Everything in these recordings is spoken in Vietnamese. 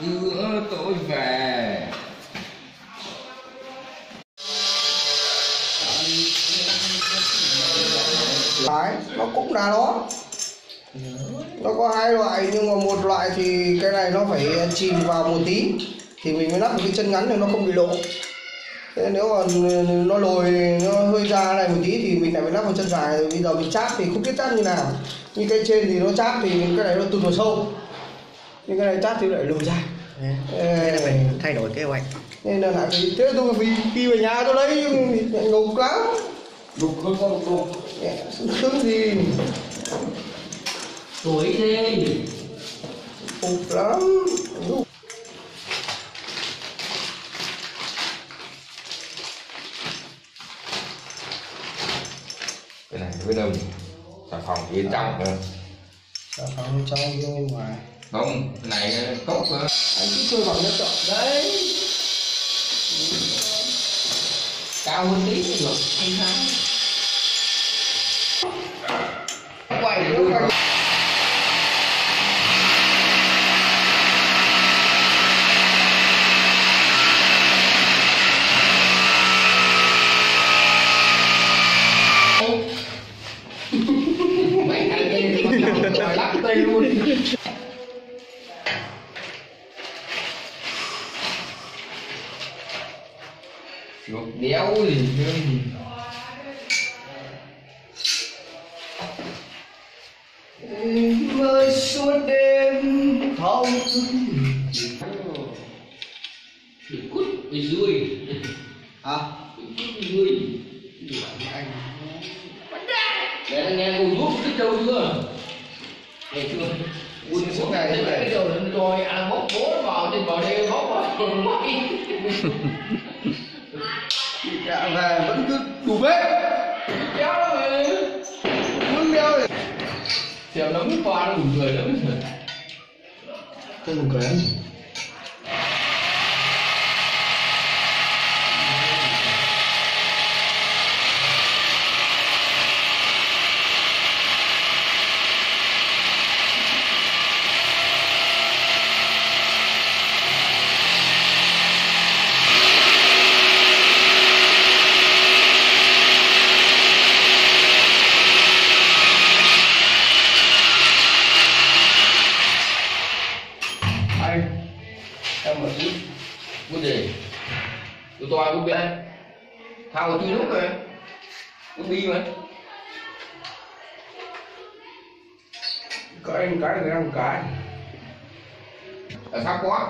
Cửa tôi về. Đấy, nó cũng là nó có hai loại, nhưng mà một loại thì cái này nó phải chìm vào một tí thì mình mới lắp một cái chân ngắn này nó không bị lộ. Thế nếu mà nó lồi, nó hơi ra này một tí thì mình lại phải lắp một chân dài. Rồi bây giờ mình chát thì không biết chát như nào. Như cái trên thì nó chát thì cái này nó tụt vào sâu, nhưng cái này chát thì lại lồi dài. Thế là phải thay đổi kế hoạch. Nên là lại phải, thế tôi phải đi về nhà tôi lấy, ngục lắm. Đục hơn con đục. Sướng gì. Tuổi đi. Phục lắm. Cái này với đâu xà phòng thì bên trong nữa. Xà phòng trong bên ngoài. Không, cái này cốc cơ. Anh cứ chơi vào nhất chọn đấy. Cao hơn tí thì được. Anh sao? Quay nữa quay. Mấy thằng kia rồi lắp tay luôn. Chuột đéo gì nữa. Mơ suốt đêm không. Bị cút bị rươi. À, Bị cút bị rươi. anh Để nghe cô giúp cái đâu chưa? Nghe chưa? buôn suốt ngày thế Cái này. đầu lên rồi ăn bốc bố vào trên bờ đê bốc vào cùng bay. Dạ về vẫn cứ đủ bếp. Kéo nó về. Muốn đeo thì Xem nó mới qua nó buồn cười lắm rồi. tôi buồn cười lắm. Em mở chút vấn đề tụi tôi cũng biết thao chui lúc rồi cũng bi mà Có anh cái người ăn cái. ở tháp quá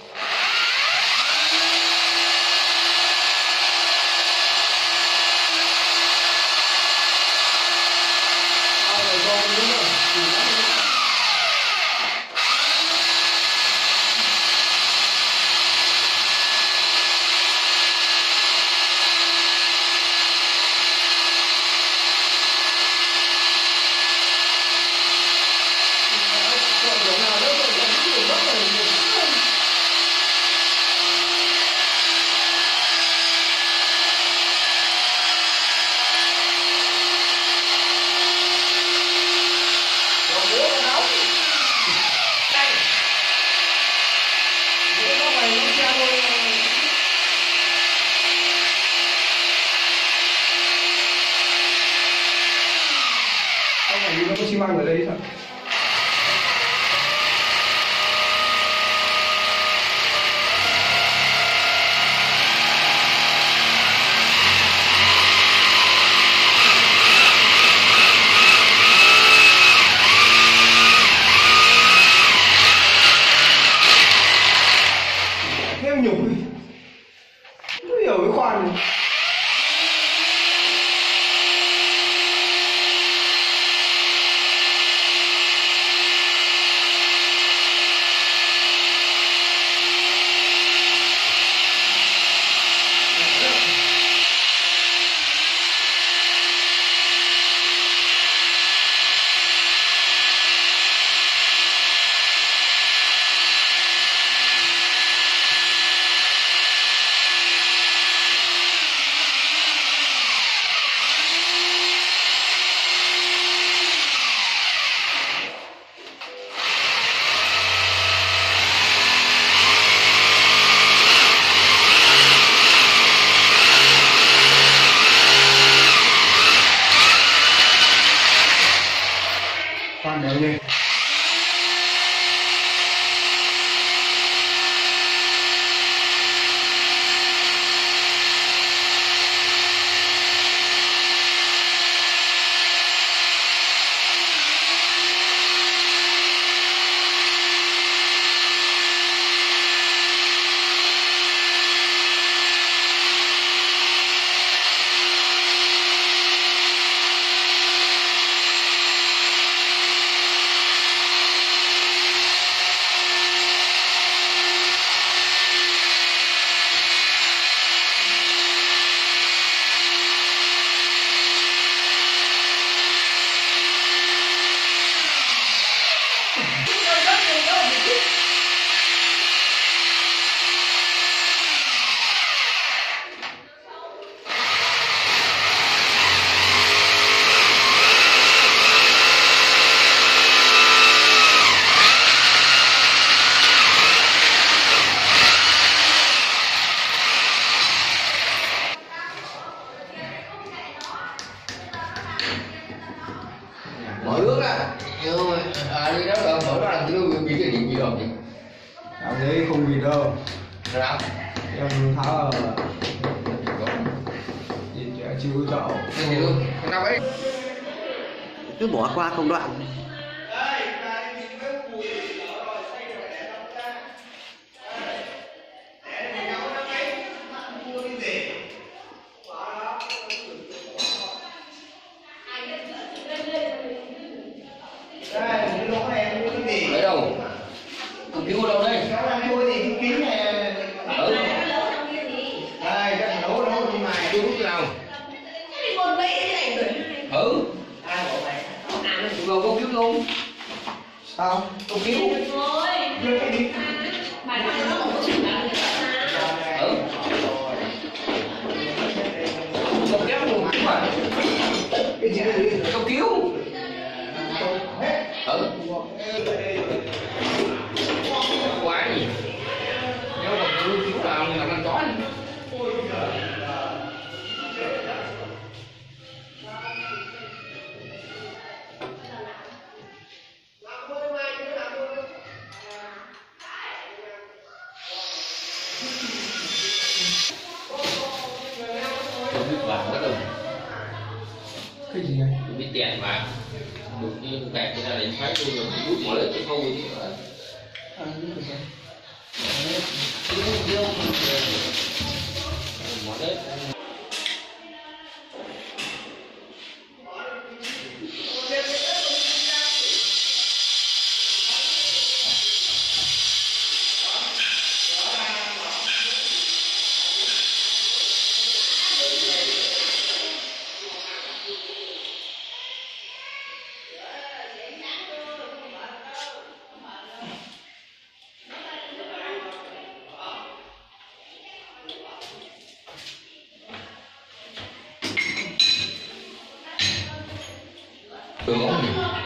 Nó có xi măng ở đây sao? Thêm nhục đi. Không hiểu cái khoan này. này. Mở nước á, đi đó rồi mở ra là bị cái điện gì rồi chị? Ở đấy không gì đâu. Sao? Em tháo điện trẻ chưa chậu. Cái gì luôn? Cái nào ấy? Cứ bỏ qua công đoạn. Ở đâu? Cục cứu ở đâu đây? Ừ. Chú rút nào? Ừ. Tụi con có cứu luôn. Sao? Có cứu. Ừ. Con kéo luôn mà. Cái gì đấy? Có cứu. Ừ. Quá gì? Nếu mà cứu nào là con chó. Cái gì này? Tôi biết tiền mà được như bạc như là đánh phái tôi rồi bút mở lấy tôi thôi chứ mở đấy. Được không?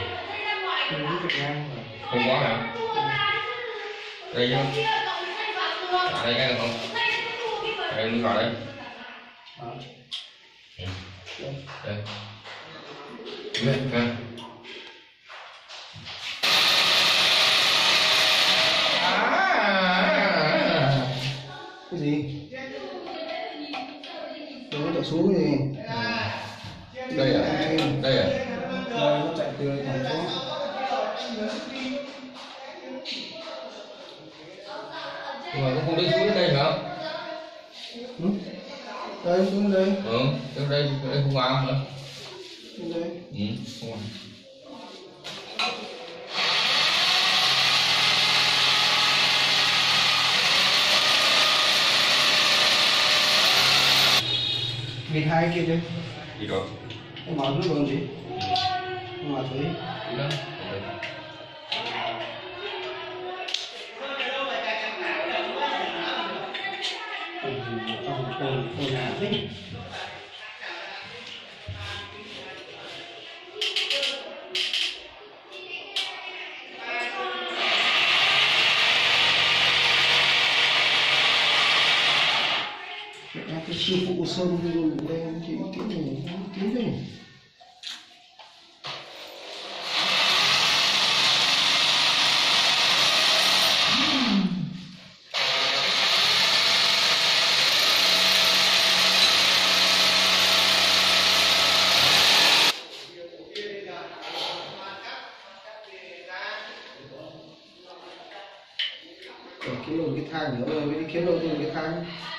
Không có hả? Đây chứ? Đây cái được không? Đây đi vào đây. Đây. Đây. Đây. Cái gì? Nó chạy xuống cái gì? Đây à? Đây à? Đây nó chạy từ thẳng xuống. Nhưng mà nó không đi xuống đến đây hả? Ừ? Đây xuống đây. Ừ, đây không vào hả? Xuống đây. Ừ, không vào. Vịt hai kia đây. Gì rồi? Em mở nước còn gì? Em mở thấy. Đi đó. Cái sư phụ Sơn đây chị cái này tiếng đây. thang nữa, mình mới đi kiếm đầu tư cái thang.